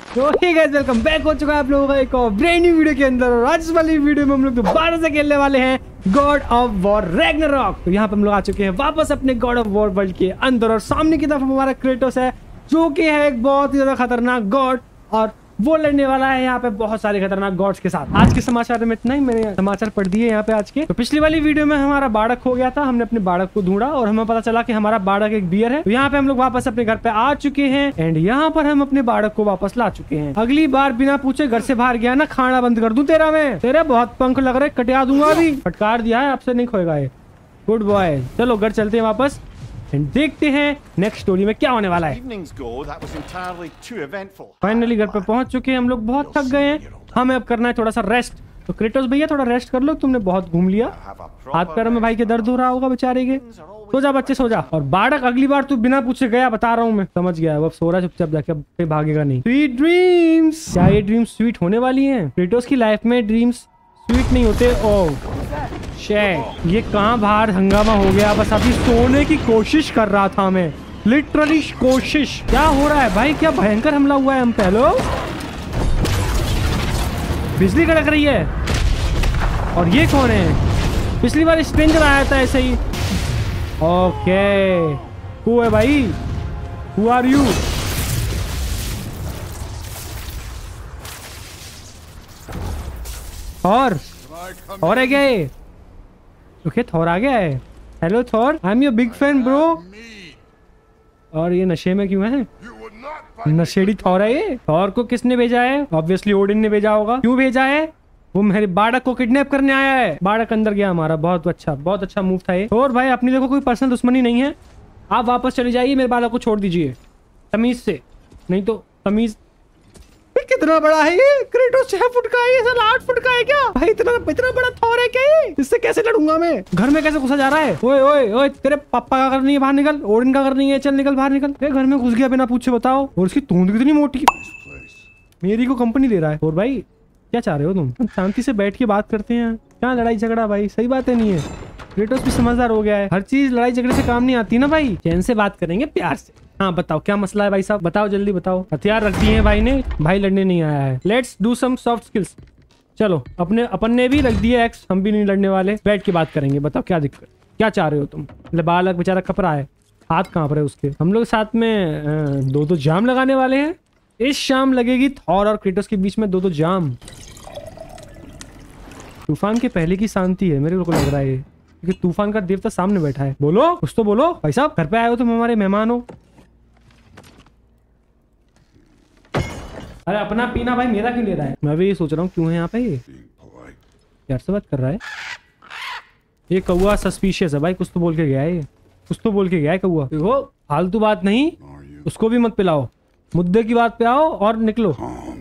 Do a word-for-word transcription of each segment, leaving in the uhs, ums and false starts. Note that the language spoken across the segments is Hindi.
तो हे गाइस वेलकम बैक हो चुका है आप लोगों का एक और ब्रांड न्यू वीडियो के अंदर। और आज वाली वीडियो में हम लोग दोबारा से खेलने वाले हैं गॉड ऑफ वॉर रैग्नारॉक। तो यहाँ पे हम लोग आ चुके हैं वापस अपने गॉड ऑफ वॉर वर्ल्ड के अंदर और सामने की तरफ हमारा क्रेटोस है जो कि है एक बहुत ही ज्यादा खतरनाक गॉड और वो लड़ने वाला है यहाँ पे बहुत सारे खतरनाक गॉड्स के साथ। आज के समाचार में इतना ही, मैंने समाचार पढ़ दिए यहाँ पे आज के। तो पिछली वाली वीडियो में हमारा बाड़क हो गया था, हमने अपने बाड़क को ढूंढा और हमें पता चला कि हमारा बाड़क एक बियर है। तो यहाँ पे हम लोग वापस अपने घर पे आ चुके हैं एंड यहाँ पर हम अपने बाड़क को वापस ला चुके हैं। अगली बार बिना पूछे घर से बाहर गया ना, खाना बंद कर दूं तेरा मैं। तेरे बहुत पंख लग रहे, कटिया दूंगा अभी। फटकार दिया है, आपसे नहीं खोएगा ये। गुड बॉय, चलो घर चलते हैं वापस एंड देखते हैं नेक्स्ट स्टोरी में क्या होने वाला है। फाइनली घर पे पहुंच चुके हैं हम लोग, बहुत थक गए हैं, हमें अब करना है थोड़ा सा रेस्ट। तो क्रेटोस भैया थोड़ा रेस्ट कर लो, तुमने बहुत घूम लिया, हाथ पैरों में भाई के दर्द हो रहा होगा बेचारे के। सो जा बच्चे सो जा। और बाड़क अगली बार तू बिना पूछे गया, बता रहा हूँ मैं, समझ गया। अब सो रहा चुपचाप जाके, अब भागेगा नहीं। Sweet dreams. क्या ये ड्रीम्स स्वीट होने वाली हैं? क्रेटोस की लाइफ में ड्रीम्स स्वीट नहीं होते। ओह शेट, ये कहाँ बाहर हंगामा हो गया। बस अभी सोने की कोशिश कर रहा था मैं, लिटरली कोशिश। क्या हो रहा है भाई? क्या भयंकर हमला हुआ है हम पे। हेलो, बिजली कड़क रही है। और ये कौन है? पिछली बार स्ट्रेंजर आया था ऐसे ही। ओके, हु है भाई? Who are you? और और है क्या ये? ओके, थॉर आ गया है। Hello Thor, I am your big fan bro. और ये नशे में क्यों है? नशेड़ी थॉर है ये। थॉर को किसने भेजा है? ऑब्वियसली ओडिन ने भेजा होगा। क्यों भेजा है? वो मेरे बाड़क को किडनैप करने आया है। बाड़क अंदर गया हमारा। बहुत अच्छा, बहुत अच्छा मूव था ये। थॉर भाई, अपनी देखो कोई पर्सनल दुश्मनी नहीं है, आप वापस चले जाइए, मेरे बाड़क को छोड़ दीजिए तमीज से, नहीं तो तमीज। कितना बड़ा है ये? क्रेटोस छह फुट का है, ये साला आठ फुट का है क्या भाई? इतना इतना बड़ा थॉर है क्या ये? इससे कैसे लड़ूंगा मैं? घर में कैसे घुसा जा रहा है? ओए ओए ओए, तेरे पापा का घर नहीं है, बाहर निकल। ओडिन का घर नहीं है, चल निकल बाहर निकल। ये घर में घुस गया बिना पूछे, बताओ। और इसकी तूंद कितनी मोटी, मेरी को कंपनी दे रहा है। और भाई क्या चाह रहे हो तुम? शांति से बैठ के बात करते हैं, क्या लड़ाई झगड़ा भाई? सही बात है नहीं है? क्रेटोस भी समझदार हो गया है, हर चीज लड़ाई झगड़े से काम नहीं आती ना भाई। चैन से बात करेंगे, प्यार से। हाँ बताओ क्या मसला है भाई साहब, बताओ जल्दी बताओ। हथियार रख दिए हैं भाई ने, भाई लड़ने नहीं आया है। Let's do some soft skills. चलो, अपने अपन ने भी रख दिए एक्स, हम भी नहीं लड़ने वाले, बैठ के बात करेंगे। बताओ क्या दिक्कत, क्या चाह रहे हो तुम? बालक बेचारा कपड़ा है, हाथ कांप रहे उसके। हम लोग साथ में दो दो जाम लगाने वाले हैं। इस शाम लगेगी थॉर और क्रेटोस के बीच में दो दो जाम। तूफान के पहले की शांति है मेरे को लग रहा है, क्योंकि तूफान का देवता सामने बैठा है। बोलो कुछ तो बोलो भाई साहब, घर पे आए हो तुम, हमारे मेहमान हो। अरे अपना पीना भाई, मेरा क्यों ले रहा है? मैं भी ये सोच रहा हूँ क्यों है यहाँ पे। ये यार से बात कर रहा है ये कौआ, सस्पिशियस है भाई। कुछ तो बोल के गया है ये, कुछ तो बोल के गया है कौआ। देखो फालतू बात नहीं, उसको भी मत पिलाओ, मुद्दे की बात पे आओ और निकलो।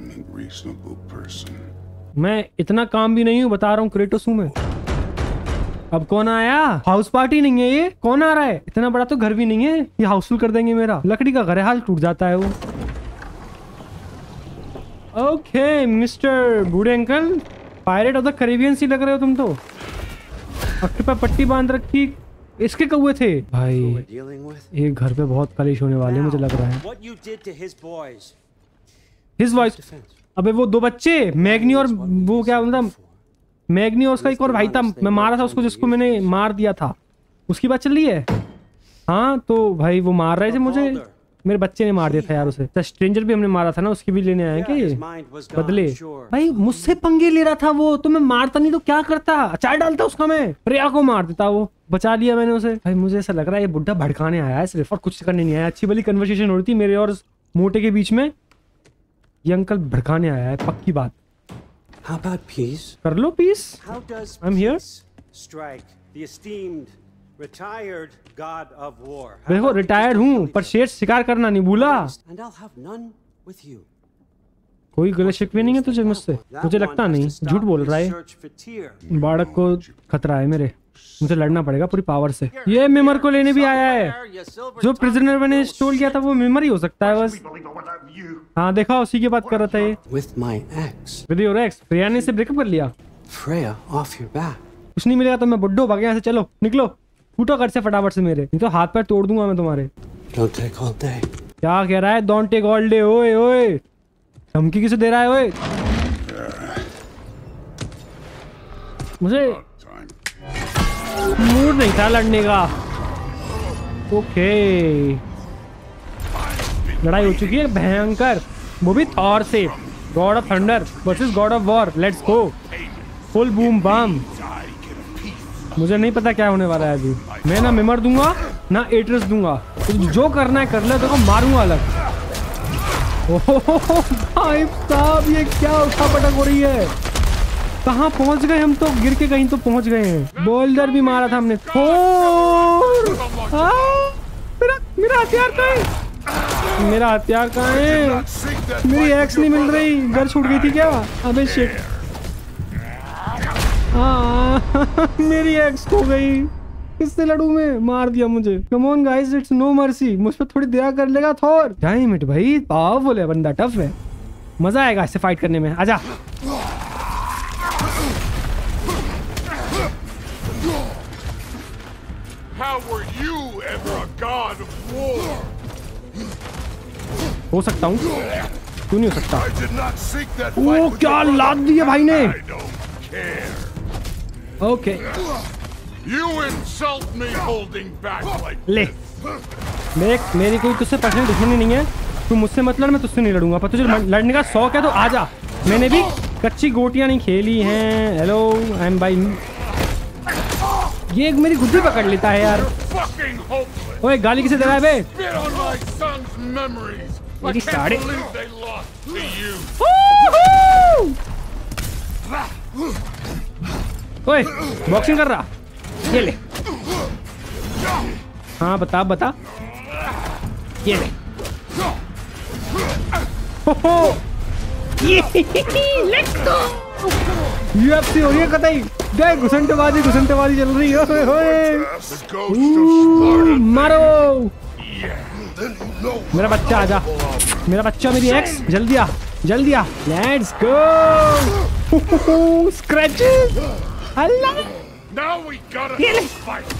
मैं इतना काम भी नहीं हूँ, बता रहा हूँ, क्रेटोस हूँ मैं। अब कौन आया? हाउस पार्टी नहीं है ये, कौन आ रहा है? इतना बड़ा तो घर भी नहीं है, ये हाउसफुल कर देंगे मेरा। लकड़ी का घर है, हाल टूट जाता है वो। ओके मिस्टर बूढ़े uncle, pirate of the Caribbean sea लग रहे हो तुम तो। अक्के पे पट्टी बांध रखी, इसके कौवे थे भाई। ये घर पे बहुत कलेश होने वाले मुझे लग रहा है। His voice. अबे वो दो बच्चे मैग्नी और वो क्या मतलब, मैग्नी और उसका एक और भाई था, मैं मारा था उसको, जिसको मैंने मार दिया था, उसकी बात चल रही है। हाँ तो भाई वो मार रहे थे मुझे, मेरे बच्चे ने मार दिया था यार उसे। तो स्ट्रेंजर भी हमने मारा था ना, उसकी भी लेने आए क्या बदले? भाई मुझसे पंगे ले रहा था वो, तो मैं मारता नहीं तो क्या करता? अचार डालता उसका, मैं प्रिया को मार देता, वो बचा लिया मैंने उसे। भाई मुझे ऐसा लग रहा है ये बुढ़ा भड़काने आया है सिर्फ, और कुछ करने नहीं आया। अच्छी भली कन्वर्सेशन हो रही थी मेरे और मोटे के बीच में, ये अंकल भड़काने आया है पक्की बात। How about peace? कर लो peace. How does I'm here. strike the esteemed retired god of war? देखो रिटायर्ड हूँ, पर शेर शिकार करना नहीं भूला। And I'll have none with you. कोई गले शिकवे नहीं है तुझे मुझसे? मुझे लगता नहीं, झूठ बोल रहा है। बाड़क को खतरा है मेरे, मुझे लड़ना पड़ेगा पूरी पावर से। ये मेमर को लेने भी आया है, जो प्रिजनर मैंने स्टोल किया था वो मेमर ही हो सकता है बस। हाँ देखा, उसी की बात कर रहा था ये। With my ex. With your ex? प्रिया ने से ब्रेकअप कर लिया। Freya off your back. कुछ नहीं मिलेगा तो मैं बुड्ढो भाग यहाँ से। चलो निकलो, फूटो घर से फटाफट से मेरे, नहीं तो हाथ पैर तोड़ दूंगा मैं तुम्हारे। Don't take all day. क्या कह रहा है? Don't take all day. ओए ओए धमकी किसे दे रहा है ओए? मुझे मूड नहीं था लड़ने का। ओके, लड़ाई हो चुकी है भयंकर, वो भी थॉर से। God of thunder versus god of war, let's go. Full boom bam. मुझे नहीं पता क्या होने वाला है अभी। मैं ना मिमर दूंगा ना एट्रस दूंगा, तो जो करना है कर ले, तो मारूंगा अलग। ओहो भाई साहब, ये क्या उठा पटक हो रही है? कहाँ पहुंच गए हम? तो गिर के कहीं तो पहुंच गए हैं। बोल्डर भी मारा था हमने। थोर! आ, मेरा मेरा हथियार कहाँ है? मेरा हथियार कहाँ है? मेरी एक्स नहीं मिल रही। घर छूट गई थी क्या? अबे शिट, मेरी एक्स खो गई। किससे लड़ूं मैं? मार दिया मुझे। Come on guys, it's no mercy. मुझ पर थोड़ी दया कर लेगा थॉर। डैम इट भाई, पावरफुल है बंदा, टफ है। मजा आएगा इससे फाइट करने में। आजा। How were you ever a god of war? हो सकता हूँ, क्यों नहीं हो सकता? I did not seek that O fight with क्या your लाद brother. दिया भाई ने। I don't care. Okay, You insult me holding back like ले देख, मेरी कोई तुझसे पर्सनल दुश्मनी नहीं है। तू मुझसे मत लड़, मैं तुझसे नहीं लड़ूंगा। पर तुझे लड़ने का शौक है तो आजा। मैंने भी कच्ची गोटियां नहीं खेली हैं। Hello, I am bye. ये एक मेरी गुद्दी पकड़ लेता है यार। fucking hopeless. ओए गाली किसे दे रहा है बे? Spit on my son's memories. I मेरी can't sari. believe they lost to you. ओए बॉक्सिंग कर रहा, ये ले। हाँ बता बता, ये ले। हो हो, लेट्स गो। यूएफसी हो रही है कतई। देख घुसंटेबाजी घुसंटेबाजी चल रही है। ओए होए, The ghost of Sparta. मारो Then you know मेरा बच्चा। आजा मेरा बच्चा, मेरी एक्स। जल्दी आ जल्दी आ, लेट्स गो। स्क्रैचेस, अल्लाह। Now we gotta ये ले। fight.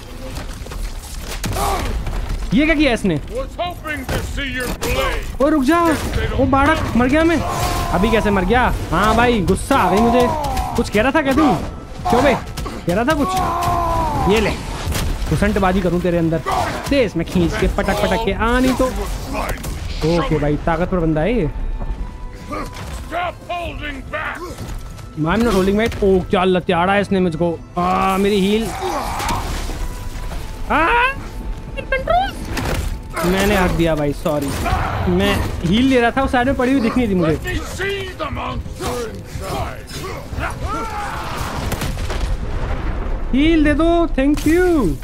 ये क्या किया इसने? Was hoping to see your blade. ओ रुक जा, वो बाड़क मर गया। मैं अभी कैसे मर गया? हाँ भाई, गुस्सा आ गई मुझे। कुछ कह रहा था क्या तू? क्यों बे, कह रहा था कुछ? ये ले, घुसंटबाजी करूं तेरे अंदर। दे इसमें खींच के, पटक पटक के। आ नहीं तो ओके भाई, ताकतवर बंदा है ये। Stop holding back. I am not holding back. ओ क्या लत्याड़ा है इसने मुझको। आ मेरी हील। आ मैंने हक दिया भाई, सॉरी। मैं हील ले रहा था, उस साइड में पड़ी हुई दिख नहीं थी मुझे। Let me see the monster inside. Heal दे दो, thank you.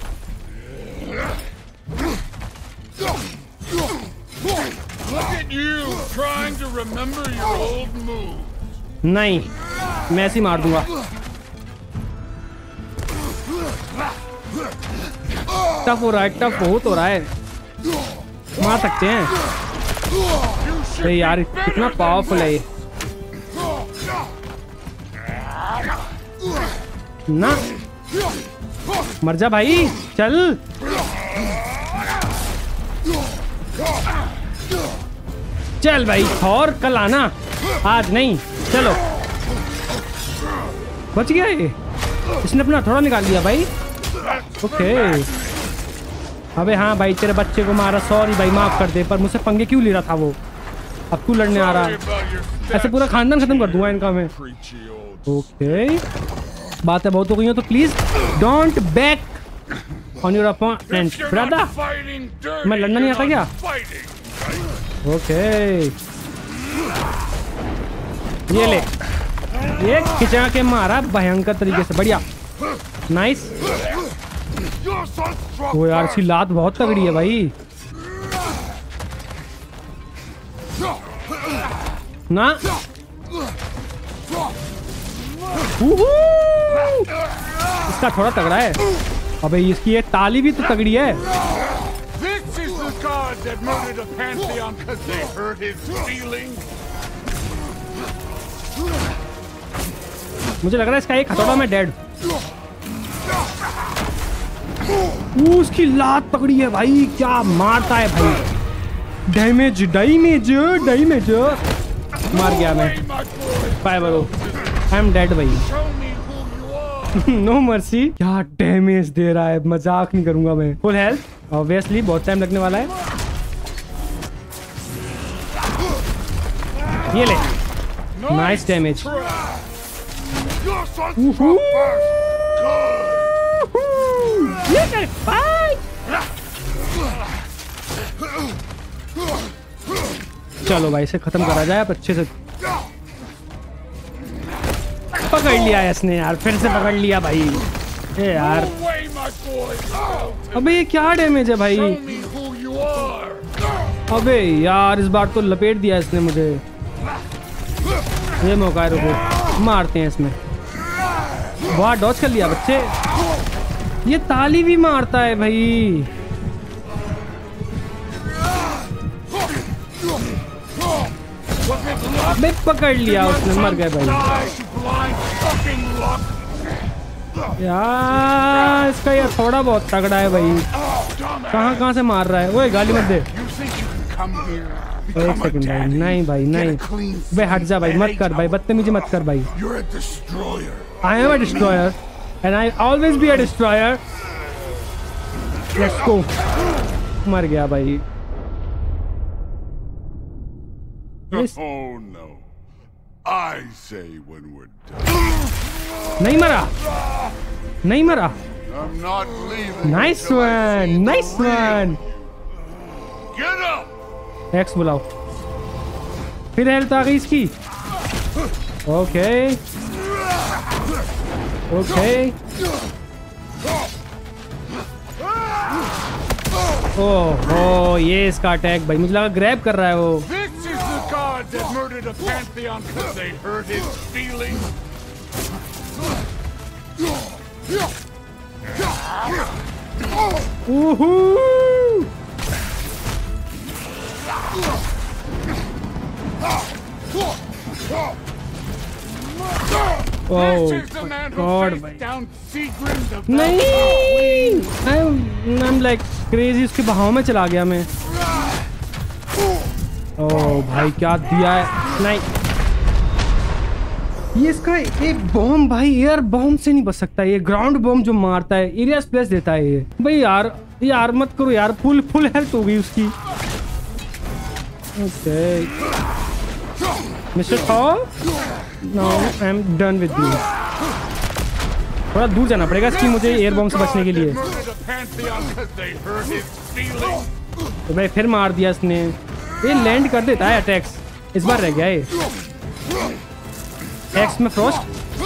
Look at you trying to remember your old moves. नहीं, मैं ऐसे ही मार दूंगा। टफ हो रहा है, टफ बहुत हो रहा है। मार सकते हैं। अरे यार कितना पावरफुल है ये ना। मर जा भाई, चल। चल भाई, और कल आना, आज नहीं। चलो, बच गया ये। इसने अपना थोड़ा निकाल लिया भाई। ओके, अबे हाँ भाई, तेरे बच्चे को मारा, सॉरी भाई, माफ कर दे। पर मुझसे पंगे क्यों ले रहा था वो? अब तू लड़ने आ रहा है। ऐसे पूरा खानदान खत्म कर दूंगा इनका मैं। ओके, बातें बहुत हो गई हैं, तो please don't back on your opponent brother. मैं लड़ना नहीं आता क्या? ओके, ये ले, ये खिंचा के मारा भयंकर तरीके से। बढ़िया, नाइस। वो यार इसकी लात बहुत तगड़ी है भाई ना। इसका थोड़ा तगड़ा है। अबे इसकी ये ताली भी तो तगड़ी है। This is the god that murdered a pantheon because they hurt his feelings. मुझे लग रहा है इसका एक हथौड़ा में डेड। उसकी लात पकड़ी है भाई, क्या मारता है भाई। Damage damage damage. मार गया मैं। Bye bro, I am dead भाई। No mercy. क्या डैमेज दे रहा है, मजाक नहीं करूंगा मैं। फुल हेल्थ ऑब्वियसली, बहुत टाइम लगने वाला है। ये ले, नाइस डैमेज। चलो भाई, इसे खत्म करा जाए अब अच्छे से। पकड़ लिया इसने यार, फिर से पकड़ लिया भाई। ए यार, अबे ये क्या डैमेज है भाई। अबे यार, इस बार तो लपेट दिया इसने मुझे। ये मौका है, रुको मारते हैं इसमें। वाह, डॉज कर लिया बच्चे। ये ताली भी मारता है भाई। अबे पकड़ लिया उसने, मर गए भाई। यार इसका ये थोड़ा बहुत तगड़ा है भाई। कहाँ कहाँ से मार रहा है। ओए गाली मत दे। एक सेकंड भाई, नहीं भाई नहीं भाई, हट जा भाई, मत कर भाई, बदतमीजी मत कर भाई। I am a destroyer and I always be a destroyer. Let's go. मर गया भाई। Oh no. I say when we're done. नहीं मरा, नहीं मरा। I'm not leaving. Nice one, nice one. Get up. Axe बुलाओ। फिर हेल्थ आ गई इसकी। Okay okay. ओह ओह, ये इसका अटैक भाई, मुझे लगा ग्रैब कर रहा है वो। That murdered a pantheon because they hurt his feelings. Woohoo! Oh God, भाई नहीं, I'm I'm like crazy, उसके बहाव में चला गया मैं। ओह भाई क्या दिया है। नहीं, ये इसका एक बॉम्ब भाई, एयर बॉम्ब से नहीं बच सकता। ये ग्राउंड बॉम्ब जो मारता है, एरिया स्प्लेश देता है ये भाई। यार यार मत करो यार, फुल फुल हेल्थ हो गई उसकी। Okay mister Thor, now I am done with you. थोड़ा दूर जाना पड़ेगा इसकी मुझे एयर बॉम्ब से बचने के लिए। तो भाई फिर मार दिया इसने। ये लैंड कर देता है अटैक्स। इस बार रह गया ये एक्स में फ्रॉस्ट।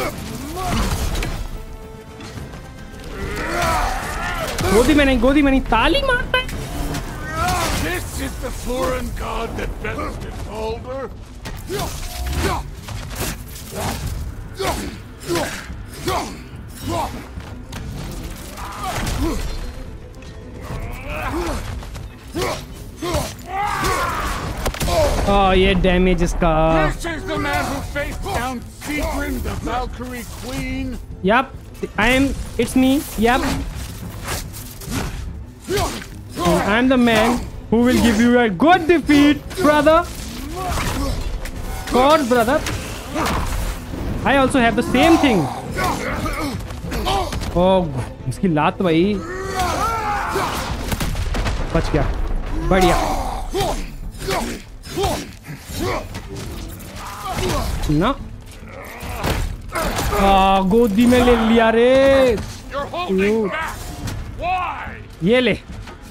गोदी में नहीं, गोदी में नहीं, ताली मारता है। This is the foreign god that best is older. Oh, ये डैमेज इसका। This is the man who faced down Sigrun, the Valkyrie Queen. Yup, I am. It's me. Yup. And I'm the man who will give you a good defeat, brother. God, brother. I also have the same thing. Oh, इसकी लात भाई। बच गया, बढ़िया। ना आ, गोदी में ले लिया रे। ये ले,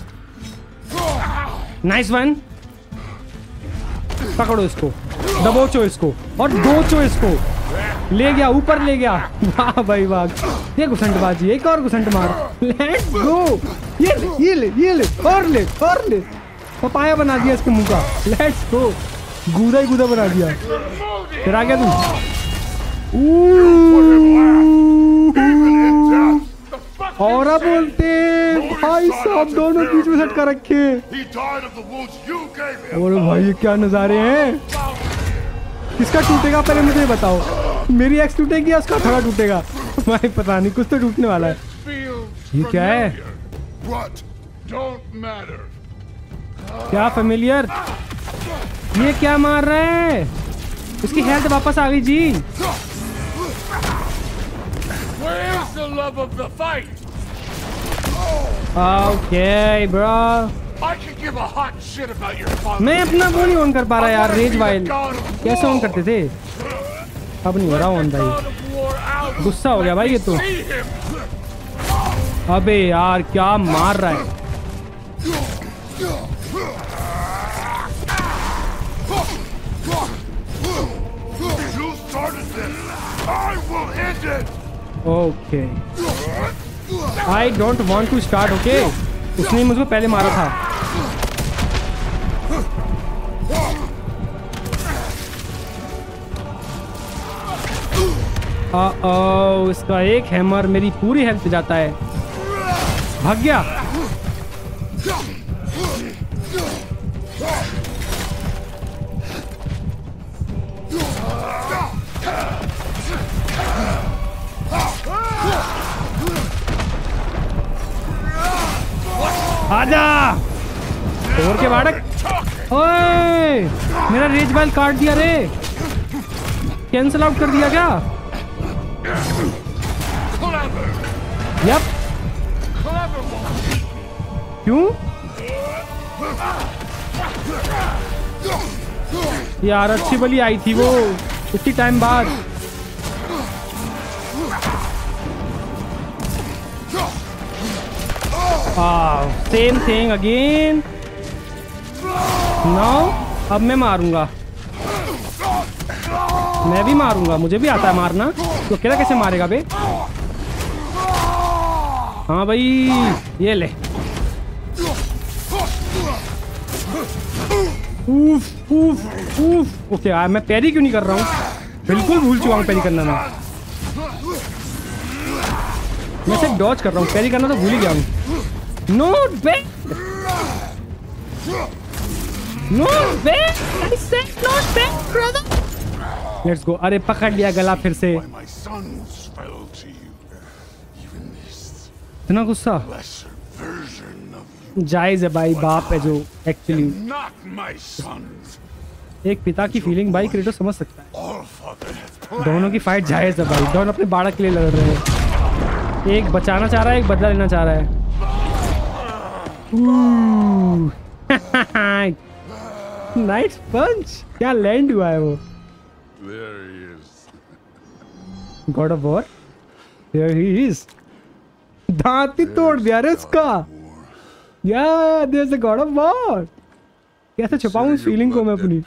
नाइस वन। पकड़ो इसको, दबोचो इसको और दोचो इसको। ले गया, ऊपर ले गया। वाह भाई वाह, ये घुसंटबाजी। एक और घुसंट मार। Let's go. ये ले, ये ले, ये ले, और ले, और ले। पपाया बना दिया इसके मुंह का। Let's go. गूदा ही गूदा बना दिया। फिर आ गया तू। और बोलते भाई साहब, दोनों बीच में सटका रखे। और भाई ये क्या नजारे हैं। किसका टूटेगा पहले मुझे बताओ। मेरी एक्स टूटेगी या उसका थोड़ा टूटेगा। भाई पता नहीं, कुछ तो टूटने वाला है। ये क्या है। क्या फेमिलियर। ये क्या मार रहे हैं। उसकी हेल्थ वापस आ गई जी। Where's the love of the fight? Okay bro. I could give a hot shit about your father. मैं अपना वो नहीं ऑन कर पा रहा यार, रेज वाइल कैसे ऑन करते थे, अब नहीं हो रहा ऑन भाई। गुस्सा हो गया भाई ये तो। अबे यार क्या मार रहा है। Okay I don't want to start. Okay उसने मुझको पहले मारा था। ओ, इसका एक हैमर मेरी पूरी हेल्थ पे जाता है। भाग गया। आजा और के बाड़क। ओए मेरा रेज बाइल काट दिया रे, कैंसल आउट कर दिया क्या? यप क्यों यार, अच्छी बली आई थी वो इतनी टाइम बाद। Same thing again. नो अब मैं मारूंगा, मैं भी मारूंगा, मुझे भी आता है मारना। तो अकेला कैसे मारेगा बे? हाँ भाई ये ले। उफ उफ उफ। ओके यार मैं पैरी क्यों नहीं कर रहा हूँ, बिल्कुल भूल चुका हूँ पैरी करना। मैं मैं सिर्फ डॉज कर रहा हूँ, पैरी करना तो भूल ही गया हूँ। Not bad, not bad, I said not bad brother. Let's go. अरे पकड़ लिया गला फिर से। इतना गुस्सा जायज है भाई, बाप है जो एक्चुअली। एक पिता की फीलिंग भाई क्रेटोस समझ सकता है। दोनों की फाइट जायज है भाई, दोनों अपने बालक के लिए लड़ रहे हैं। एक बचाना चाह रहा है, एक बदला लेना चाह रहा है। Nice punch. क्या लैंड हुआ है वो। God of war, there he is. दांत ही तोड़ दिया रे उसका। Yeah, there's a god of war. कैसे छुपाऊं इस फीलिंग को मैं अपनी।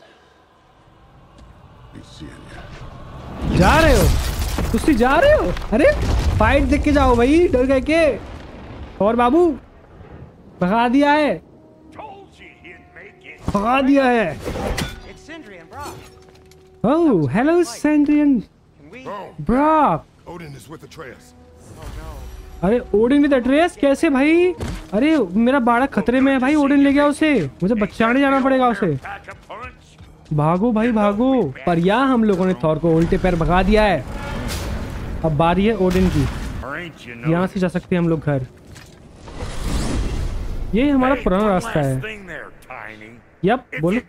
जा रहे हो तुसी, जा रहे हो? अरे फाइट देख के जाओ भाई, डर गए के? और बाबू भगा दिया है, भगा दिया है। Oh, hello Sandrian Brock. Odin is with Atreus. अरे ओडिन विद एड्रेस कैसे भाई? अरे मेरा बाड़क खतरे में है भाई, ओडिन ले गया उसे, मुझे बचाने जाना पड़ेगा उसे। भागो भाई भागो। पर यहाँ हम लोगों ने थॉर को उल्टे पैर भगा दिया है। अब बारी है ओडिन की, यहाँ से जा सकते हैं हम लोग घर। ये हमारा पुराना रास्ता है। यप बोलो।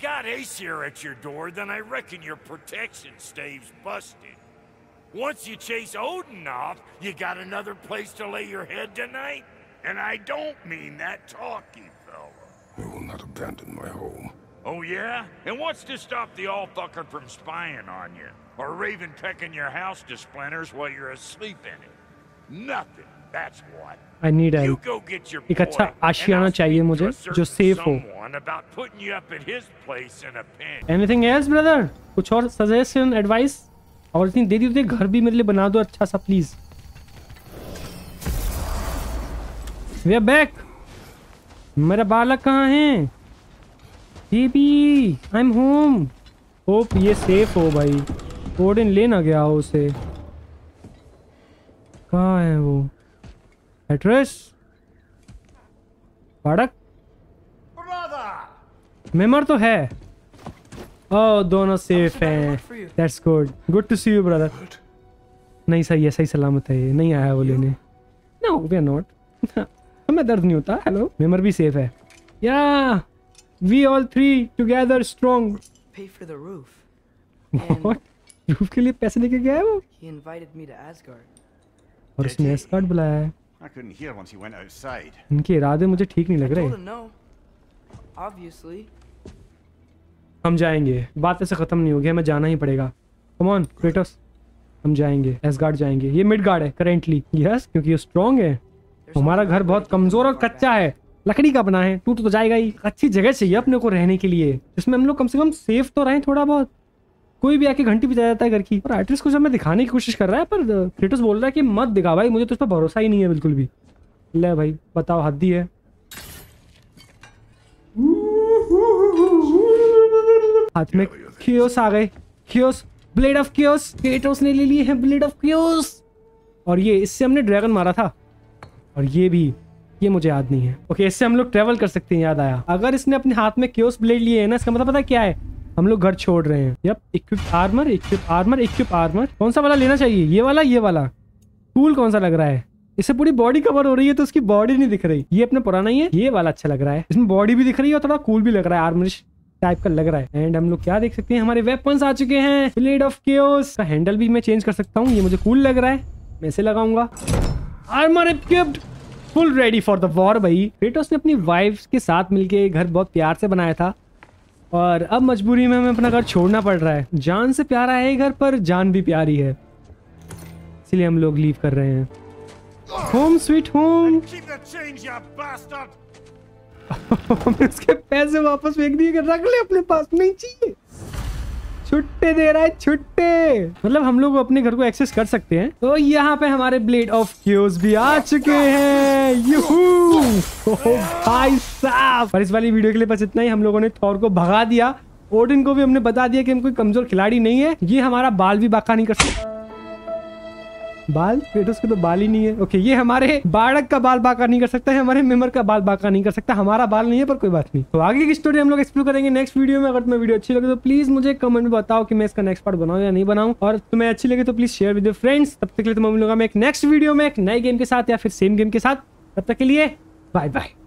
Once you chase Odin off, you got another place to lay your head tonight? And I don't mean that talky fella. I will not abandon my home. Oh yeah? And what's to stop the all-fucker from spying on you? Or Raven pecking your house to splinters while you're asleep in it? Nothing, that's what. I need you help. go get your एक अच्छा आशियाना चाहिए मुझे जो सेफ हो। about putting you up at his place in a pinch. Anything else brother? कुछ और सजेशन एडवाइस और इतनी दे दी तो घर भी मेरे लिए बना दो अच्छा सा प्लीज। We are back. मेरा बालक कहाँ है? Baby I am home. Hope ये सेफ हो भाई, ओडिन ले ना गया हो उसे। कहाँ है वो? एड्रेस बाड़क मेमर तो है। ओह दोनों सेफ हैं। That's good. Good to see you brother. नहीं सही है, सही सलामत है ये, नहीं आया वो लेने। No, we are not. हमें दर्द नहीं होता। हेलो मेमर भी सेफ है। Yeah, we all three together strong. Pay for the roof. What? Roof के लिए पैसे लेके गया है वो He invited me to Asgard. और उसने एस्गार्ड बुलाया है। I couldn't hear once he went outside. इनके इरादे मुझे ठीक नहीं लग I रहे। told him no. Obviously. हम जाएंगे, बात ऐसे खत्म नहीं होगी, हमें जाना ही पड़ेगा। कम ऑन क्रेटोस, हम जाएंगे, एस्गार्ड जाएंगे। ये मिडगार्ड है करेंटली, यस, क्योंकि ये स्ट्रॉन्ग है। हमारा घर बहुत कमजोर और कच्चा है, लकड़ी का बना है, टूट तो जाएगा ही। अच्छी जगह चाहिए अपने को रहने के लिए, जिसमें हम लोग कम से कम सेफ तो रहें थोड़ा बहुत। कोई भी आके घंटी बजा जाता है घर की। और आर्टिस्ट को जब मैं दिखाने की कोशिश कर रहा है, पर क्रेटोस बोल रहा है कि मत दिखा भाई, मुझे तो इस पर भरोसा ही नहीं है बिल्कुल भी। ले भाई बताओ, हद्दी है। हाथ में क्योस आ गए, chaos, blade of chaos. Kratos ने ले लिए हैं ब्लेड ऑफ क्योस। और ये, इससे हमने ड्रैगन मारा था। और ये भी, ये मुझे याद नहीं है। ओके, इससे हम लोग ट्रेवल कर सकते हैं, याद आया। अगर इसने अपने हाथ में क्योस ब्लेड लिए है ना, इसका मतलब पता क्या है, हम लोग घर छोड़ रहे हैं। Yup, equip armour, equip armour, equip armour. कौन सा वाला लेना चाहिए, ये वाला, ये वाला? कूल कौन सा लग रहा है? इससे पूरी बॉडी कवर हो रही है तो उसकी बॉडी नहीं दिख रही। ये अपना पुराना ही है, ये वाला अच्छा लग रहा है, इसमें बॉडी भी दिख रही है और थोड़ा कूल भी लग रहा है, आर्मरिश टाइप का लग रहा है। एंड हम लोग क्या देख सकते हैं, हमारे वेपन्स आ चुके हैं। ब्लेड ऑफ केओस का हैंडल भी मैं चेंज कर सकता हूँ, ये मुझे कूल लग रहा है, मैं इसे लगाऊंगा। Armour equipped, full ready for the war. भाई क्रेटोस ने अपनी वाइफ के साथ मिलके घर बहुत प्यार से बनाया था और अब मजबूरी में हमें अपना घर छोड़ना पड़ रहा है। जान से प्यारा है घर, पर जान भी प्यारी है, इसलिए हम लोग लीव कर रहे हैं। Home sweet home. Keep the change, you bastard! हमने उसके पैसे वापस फेंक दिए, रख ले अपने पास, नहीं चाहिए। छुट्टे दे रहा है, छुट्टे। मतलब हम लोग अपने घर को एक्सेस कर सकते हैं। तो यहाँ पे हमारे ब्लेड ऑफ क्योस भी आ चुके हैं। यूहू भाई साहब। पर इस वाली वीडियो के लिए बस इतना ही। हम लोगों ने थॉर को भगा दिया, ओडिन को भी हमने बता दिया कि हम कोई कमजोर खिलाड़ी नहीं है। ये हमारा बाल भी बाका नहीं कर सकता। बाल, क्रेटोस के तो बाल ही नहीं है। ओके, ये हमारे बाड़क का बाल बाका नहीं कर सकता है, हमारे मेमर का बाल बाका नहीं कर सकता। हमारा बाल नहीं है, पर कोई बात नहीं। तो आगे की स्टोरी हम लोग एक्सप्लोर करेंगे नेक्स्ट वीडियो में। अगर तुम्हें वीडियो अच्छी लगे तो प्लीज मुझे कमेंट में बताओ कि मैं इसका नेक्स्ट पार्ट बनाऊं या नहीं बनाऊं। और तुम्हें अच्छी लगे तो please share with your friends. तब तक के लिए तुम मिलूंगा मैं एक नेक्स्ट वीडियो में एक नए गेम के साथ या फिर सेम गेम के साथ। तब तक के लिए बाय बाय।